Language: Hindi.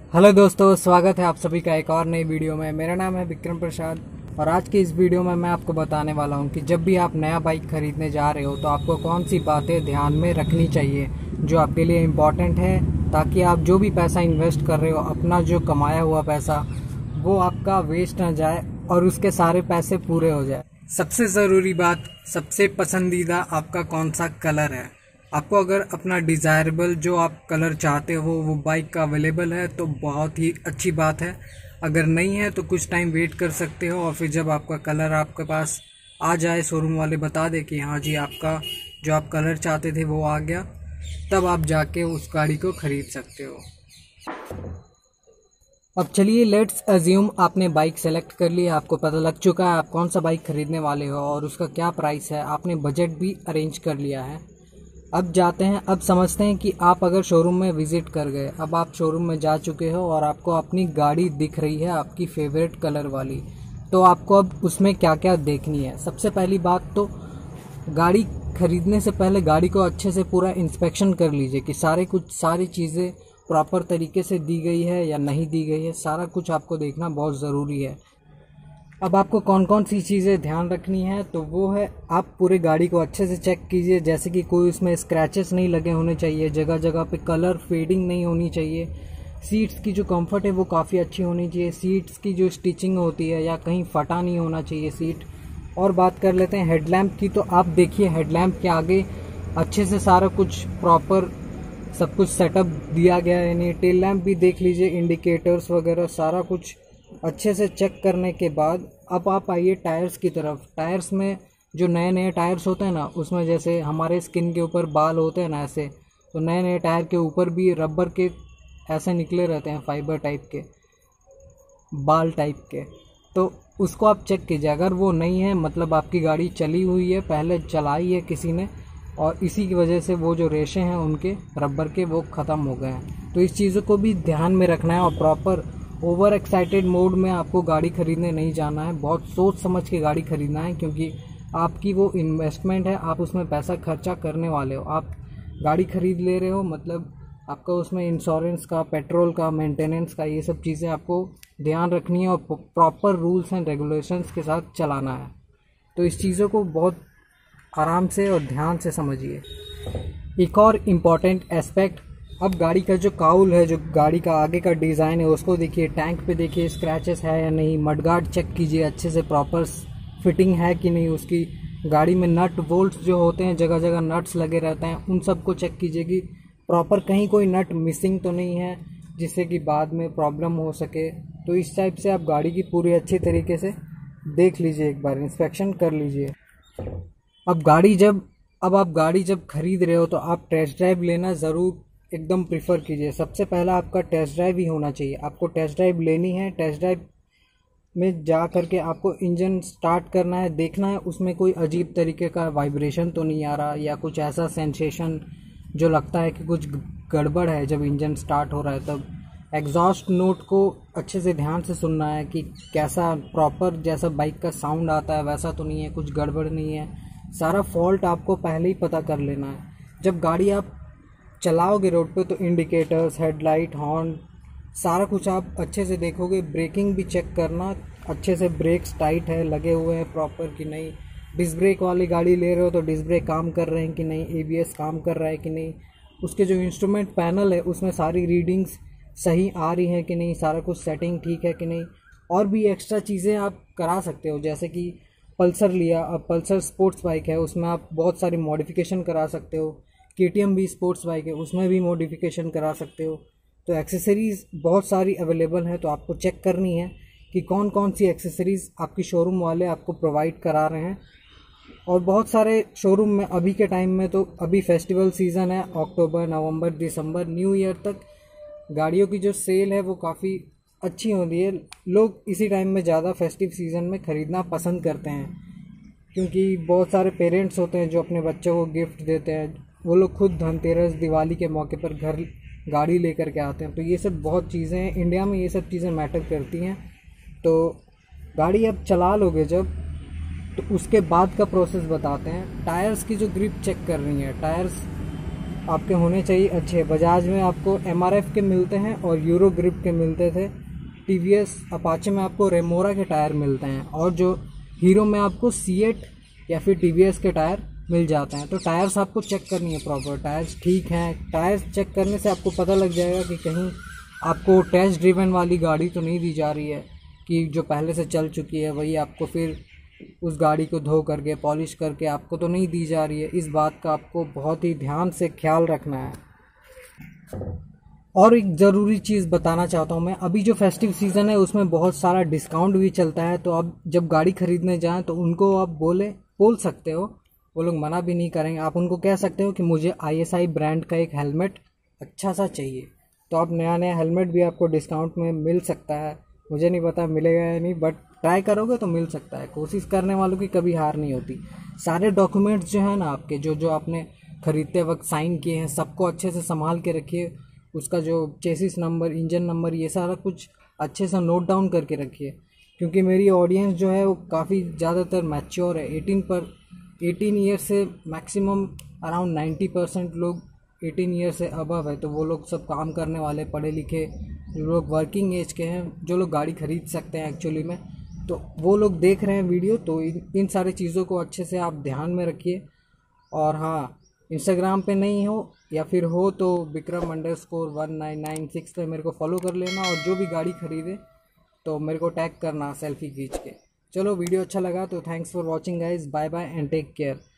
हेलो दोस्तों, स्वागत है आप सभी का एक और नई वीडियो में। मेरा नाम है विक्रम प्रसाद और आज की इस वीडियो में मैं आपको बताने वाला हूं कि जब भी आप नया बाइक खरीदने जा रहे हो तो आपको कौन सी बातें ध्यान में रखनी चाहिए जो आपके लिए इम्पॉर्टेंट है, ताकि आप जो भी पैसा इन्वेस्ट कर रहे हो, अपना जो कमाया हुआ पैसा, वो आपका वेस्ट ना जाए और उसके सारे पैसे पूरे हो जाए। सबसे ज़रूरी बात, सबसे पसंदीदा आपका कौन सा कलर है। आपको अगर अपना डिज़ायरेबल जो आप कलर चाहते हो वो बाइक का अवेलेबल है तो बहुत ही अच्छी बात है। अगर नहीं है तो कुछ टाइम वेट कर सकते हो और फिर जब आपका कलर आपके पास आ जाए, शोरूम वाले बता दे कि हाँ जी आपका जो आप कलर चाहते थे वो आ गया, तब आप जाके उस गाड़ी को ख़रीद सकते हो। अब चलिए लेट्स अज्यूम आपने बाइक सेलेक्ट कर ली, आपको पता लग चुका है आप कौन सा बाइक खरीदने वाले हो और उसका क्या प्राइस है, आपने बजट भी अरेंज कर लिया है। अब जाते हैं, अब समझते हैं कि आप अगर शोरूम में विज़िट कर गए, अब आप शोरूम में जा चुके हो और आपको अपनी गाड़ी दिख रही है आपकी फेवरेट कलर वाली, तो आपको अब उसमें क्या क्या देखनी है। सबसे पहली बात तो गाड़ी खरीदने से पहले गाड़ी को अच्छे से पूरा इंस्पेक्शन कर लीजिए कि सारी चीज़ें प्रॉपर तरीके से दी गई है या नहीं दी गई है। सारा कुछ आपको देखना बहुत ज़रूरी है। अब आपको कौन कौन सी चीज़ें ध्यान रखनी है तो वो है, आप पूरे गाड़ी को अच्छे से चेक कीजिए, जैसे कि कोई उसमें स्क्रैचेस नहीं लगे होने चाहिए, जगह जगह पे कलर फेडिंग नहीं होनी चाहिए, सीट्स की जो कंफर्ट है वो काफ़ी अच्छी होनी चाहिए, सीट्स की जो स्टिचिंग होती है या कहीं फटा नहीं होना चाहिए सीट। और बात कर लेते हैं हेडलैम्प की, तो आप देखिए हेडलैम्प के आगे अच्छे से सारा कुछ प्रॉपर सब कुछ सेटअप दिया गया है नहीं। टेल लैम्प भी देख लीजिए, इंडिकेटर्स वगैरह सारा कुछ अच्छे से चेक करने के बाद अब आप आइए टायर्स की तरफ। टायर्स में जो नए नए टायर्स होते हैं ना, उसमें जैसे हमारे स्किन के ऊपर बाल होते हैं ना ऐसे, तो नए नए टायर के ऊपर भी रबर के ऐसे निकले रहते हैं, फाइबर टाइप के, बाल टाइप के, तो उसको आप चेक कीजिए। अगर वो नहीं है मतलब आपकी गाड़ी चली हुई है, पहले चलाई है किसी ने और इसी की वजह से वो जो रेशे हैं उनके रबर के वो ख़त्म हो गए हैं। तो इस चीज़ों को भी ध्यान में रखना है और प्रॉपर ओवर एक्साइटेड मोड में आपको गाड़ी खरीदने नहीं जाना है। बहुत सोच समझ के गाड़ी खरीदना है, क्योंकि आपकी वो इन्वेस्टमेंट है, आप उसमें पैसा खर्चा करने वाले हो। आप गाड़ी खरीद ले रहे हो मतलब आपका उसमें इंश्योरेंस का, पेट्रोल का, मेंटेनेंस का, ये सब चीज़ें आपको ध्यान रखनी है और प्रॉपर रूल्स एंड रेगुलेशंस के साथ चलाना है। तो इस चीज़ों को बहुत आराम से और ध्यान से समझिए। एक और इम्पॉर्टेंट एस्पेक्ट, अब गाड़ी का जो काउल है, जो गाड़ी का आगे का डिज़ाइन है, उसको देखिए, टैंक पे देखिए स्क्रैचेस है या नहीं, मडगार्ड चेक कीजिए अच्छे से, प्रॉपर फिटिंग है कि नहीं उसकी। गाड़ी में नट बोल्ट्स जो होते हैं, जगह जगह नट्स लगे रहते हैं, उन सबको चेक कीजिए कि प्रॉपर कहीं कोई नट मिसिंग तो नहीं है जिससे कि बाद में प्रॉब्लम हो सके। तो इस टाइप से आप गाड़ी की पूरी अच्छी तरीके से देख लीजिए, एक बार इंस्पेक्शन कर लीजिए। अब आप गाड़ी जब खरीद रहे हो तो आप टेस्ट ड्राइव लेना ज़रूर एकदम प्रीफर कीजिए। सबसे पहला आपका टेस्ट ड्राइव ही होना चाहिए। आपको टेस्ट ड्राइव लेनी है, टेस्ट ड्राइव में जा करके आपको इंजन स्टार्ट करना है, देखना है उसमें कोई अजीब तरीके का वाइब्रेशन तो नहीं आ रहा या कुछ ऐसा सेंसेशन जो लगता है कि कुछ गड़बड़ है। जब इंजन स्टार्ट हो रहा है तब एग्जॉस्ट नोट को अच्छे से ध्यान से सुनना है कि कैसा प्रॉपर जैसा बाइक का साउंड आता है वैसा तो नहीं है, कुछ गड़बड़ नहीं है। सारा फॉल्ट आपको पहले ही पता कर लेना है। जब गाड़ी आप चलाओगे रोड पे तो इंडिकेटर्स, हेडलाइट, हॉर्न, सारा कुछ आप अच्छे से देखोगे। ब्रेकिंग भी चेक करना अच्छे से, ब्रेक्स टाइट है, लगे हुए हैं प्रॉपर कि नहीं। डिस्क ब्रेक वाली गाड़ी ले रहे हो तो डिस्क ब्रेक काम कर रहे हैं कि नहीं, एबीएस काम कर रहा है कि नहीं, उसके जो इंस्ट्रूमेंट पैनल है उसमें सारी रीडिंग्स सही आ रही है कि नहीं, सारा कुछ सेटिंग ठीक है कि नहीं। और भी एक्स्ट्रा चीज़ें आप करा सकते हो, जैसे कि पल्सर लिया, अब पल्सर स्पोर्ट्स बाइक है, उसमें आप बहुत सारी मॉडिफिकेशन करा सकते हो। केटीएम भी स्पोर्ट्स बाइक है, उसमें भी मॉडिफिकेशन करा सकते हो। तो एक्सेसरीज़ बहुत सारी अवेलेबल है, तो आपको चेक करनी है कि कौन कौन सी एक्सेसरीज़ आपकी शोरूम वाले आपको प्रोवाइड करा रहे हैं। और बहुत सारे शोरूम में अभी के टाइम में, तो अभी फेस्टिवल सीज़न है, अक्टूबर, नवंबर, दिसंबर, न्यू ईयर तक गाड़ियों की जो सेल है वो काफ़ी अच्छी होती है। लोग इसी टाइम में ज़्यादा फेस्टिव सीज़न में ख़रीदना पसंद करते हैं, क्योंकि बहुत सारे पेरेंट्स होते हैं जो अपने बच्चों को गिफ्ट देते हैं। वो लोग खुद धनतेरस, दिवाली के मौके पर घर गाड़ी लेकर के आते हैं। तो ये सब बहुत चीज़ें हैं, इंडिया में ये सब चीज़ें मैटर करती हैं। तो गाड़ी अब चला लोगे जब, तो उसके बाद का प्रोसेस बताते हैं। टायर्स की जो ग्रिप चेक कर रही है, टायर्स आपके होने चाहिए अच्छे। बजाज में आपको MRF के मिलते हैं और यूरो ग्रिप के मिलते थे। TVS अपाचे में आपको रेमोरा के टायर मिलते हैं, और जो हीरो में आपको C8 या फिर TVS के टायर मिल जाते हैं। तो टायर्स आपको चेक करनी है प्रॉपर, टायर्स ठीक हैं। टायर्स चेक करने से आपको पता लग जाएगा कि कहीं आपको टेस्ट ड्रिवन वाली गाड़ी तो नहीं दी जा रही है, कि जो पहले से चल चुकी है वही आपको फिर उस गाड़ी को धो करके पॉलिश करके आपको तो नहीं दी जा रही है। इस बात का आपको बहुत ही ध्यान से ख्याल रखना है। और एक ज़रूरी चीज़ बताना चाहता हूँ मैं, अभी जो फेस्टिव सीज़न है उसमें बहुत सारा डिस्काउंट भी चलता है। तो अब जब गाड़ी खरीदने जाएं तो उनको आप बोल सकते हो, वो लोग मना भी नहीं करेंगे। आप उनको कह सकते हो कि मुझे ISI ब्रांड का एक हेलमेट अच्छा सा चाहिए, तो आप नया हेलमेट भी आपको डिस्काउंट में मिल सकता है। मुझे नहीं पता मिलेगा या नहीं, बट ट्राई करोगे तो मिल सकता है। कोशिश करने वालों की कभी हार नहीं होती। सारे डॉक्यूमेंट्स जो है ना आपके, जो आपने खरीदते वक्त साइन किए हैं, सबको अच्छे से संभाल के रखिए। उसका जो चेसिस नंबर, इंजन नंबर, ये सारा कुछ अच्छे से नोट डाउन करके रखिए, क्योंकि मेरी ऑडियंस जो है वो काफ़ी ज़्यादातर मैच्योर है। 18 ईयर से मैक्सिमम अराउंड 90% लोग 18 ईयर से अबव है। तो वो लोग सब काम करने वाले, पढ़े लिखे लोग, वर्किंग एज के हैं, जो लोग गाड़ी खरीद सकते हैं एक्चुअली में। तो वो लोग देख रहे हैं वीडियो, तो इन सारी चीज़ों को अच्छे से आप ध्यान में रखिए। और हाँ, इंस्टाग्राम पे नहीं हो या फिर हो तो Bikram_1996 पे मेरे को फॉलो कर लेना, और जो भी गाड़ी खरीदे तो मेरे को टैग करना सेल्फी खींच के। चलो, वीडियो अच्छा लगा तो thanks for watching guys, bye bye and take care.